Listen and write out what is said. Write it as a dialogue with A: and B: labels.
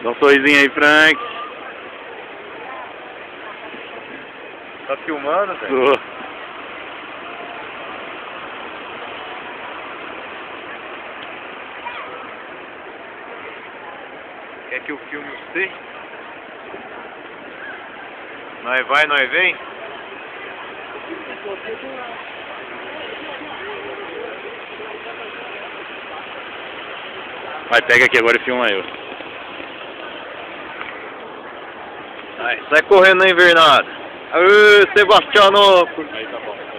A: Dá um sorrisinho aí, Frank.
B: Tá filmando, velho?
A: Tô.
B: Quer que eu filme você? Nós vai, nós vem?
A: Vai, pega aqui agora e filma eu.
B: Sai correndo na invernada. Aê, Sebastiano!
A: Aí tá bom.